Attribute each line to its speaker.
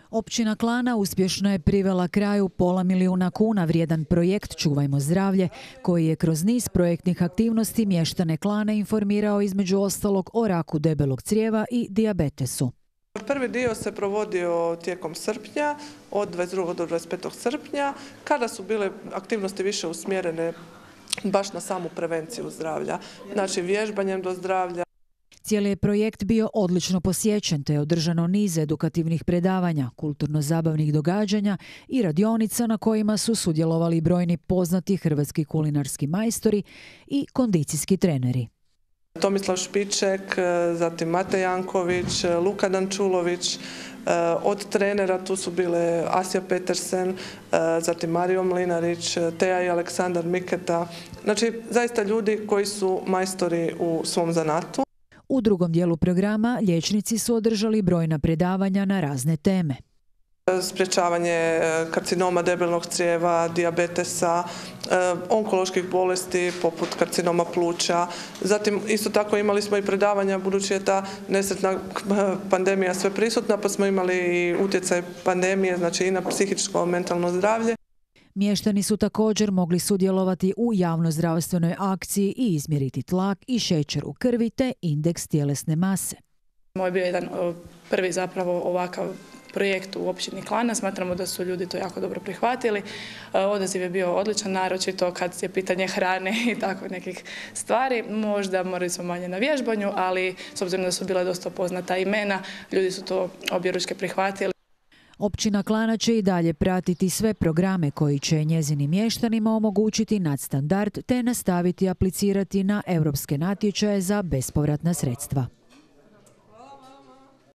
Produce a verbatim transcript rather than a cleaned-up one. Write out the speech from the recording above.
Speaker 1: Općina Klana uspješno je privela kraju pola milijuna kuna vrijedan projekt Čuvajmo zdravlje, koji je kroz niz projektnih aktivnosti mještane Klana informirao između ostalog o raku debelog crijeva i dijabetesu.
Speaker 2: Prvi dio se provodio tijekom srpnja, od dvadeset drugog do dvadeset petog srpnja, kada su bile aktivnosti više usmjerene baš na samu prevenciju zdravlja, znači vježbanjem do zdravlja.
Speaker 1: Cijeli je projekt bio odlično posjećen, te je održano niz edukativnih predavanja, kulturno-zabavnih događanja i radionica na kojima su sudjelovali brojni poznati hrvatski kulinarski majstori i kondicijski treneri.
Speaker 2: Tomislav Špiček, zatim Matej Janković, Luka Dančulović, od trenera tu su bile Asja Petersen, zatim Mario Mlinarić, Teja i Aleksandar Miketa, znači zaista ljudi koji su majstori u svom zanatu.
Speaker 1: U drugom dijelu programa liječnici su održali brojna predavanja na razne teme.
Speaker 2: Sprječavanje karcinoma debelog crijeva, dijabetesa, onkoloških bolesti poput karcinoma pluća. Zatim isto tako imali smo i predavanja, budući je ta nesretna pandemija sve prisutna, pa smo imali i utjecaj pandemije, znači i na psihičko, mentalno zdravlje.
Speaker 1: Mještani su također mogli sudjelovati u javnozdravstvenoj akciji i izmjeriti tlak i šećer u krvi te indeks tjelesne mase.
Speaker 3: Ovo je bio jedan prvi zapravo ovakav projekt u općini Klana. Smatramo da su ljudi to jako dobro prihvatili. Odaziv je bio odličan, naročito kad je pitanje hrane i tako nekih stvari. Možda morali smo manje na vježbanju, ali s obzirom da su bila dosta poznata imena, ljudi su to objeručke prihvatili.
Speaker 1: Općina Klana će i dalje pratiti sve programe koji će njezinim mještanima omogućiti nadstandard te nastaviti aplicirati na europske natječaje za bespovratna sredstva.